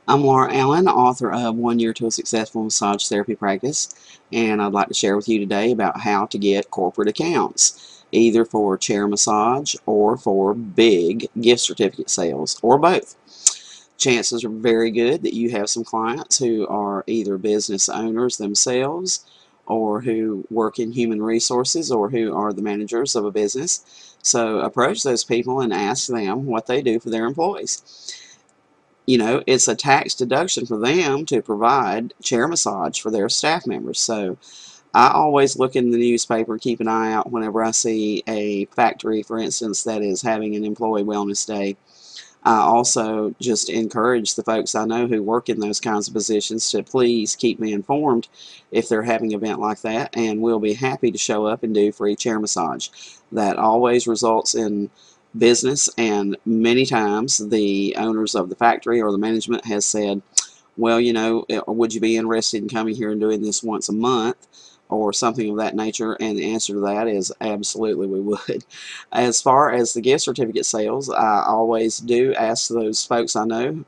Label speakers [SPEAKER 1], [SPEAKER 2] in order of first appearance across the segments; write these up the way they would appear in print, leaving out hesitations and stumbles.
[SPEAKER 1] I'm Laura Allen, author of 1 Year to a Successful Massage Therapy Practice, and I'd like to share with you today about how to get corporate accounts, either for chair massage or for big gift certificate sales, or both. Chances are very good that you have some clients who are either business owners themselves, or who work in human resources, or who are the managers of a business. So approach those people and ask them what they do for their employees. You know, it's a tax deduction for them to provide chair massage for their staff members. So I always look in the newspaper, keep an eye out whenever I see a factory, for instance, that is having an employee wellness day. I also just encourage the folks I know who work in those kinds of positions to please keep me informed if they're having an event like that, and we'll be happy to show up and do free chair massage. That always results in business, and many times the owners of the factory or the management has said, well, you know, would you be interested in coming here and doing this once a month or something of that nature? And the answer to that is absolutely we would. As far as the gift certificate sales, I always do ask those folks I know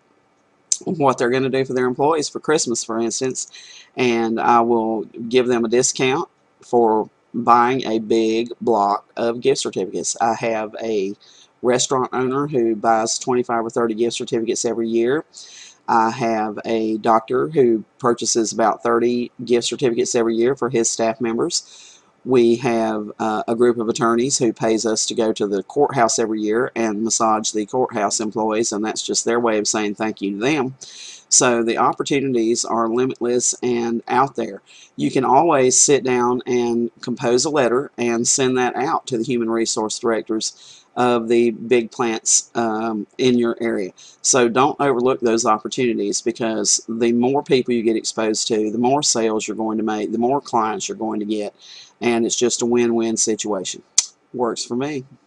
[SPEAKER 1] what they're going to do for their employees for Christmas, for instance, and I will give them a discount for buying a big block of gift certificates. I have a restaurant owner who buys 25 or 30 gift certificates every year. I have a doctor who purchases about 30 gift certificates every year for his staff members. We have a group of attorneys who pays us to go to the courthouse every year and massage the courthouse employees, and that's just their way of saying thank you to them. So the opportunities are limitless and out there. You can always sit down and compose a letter and send that out to the human resource directors of the big plants in your area. So don't overlook those opportunities, because the more people you get exposed to, the more sales you're going to make, the more clients you're going to get, and it's just a win-win situation. Works for me.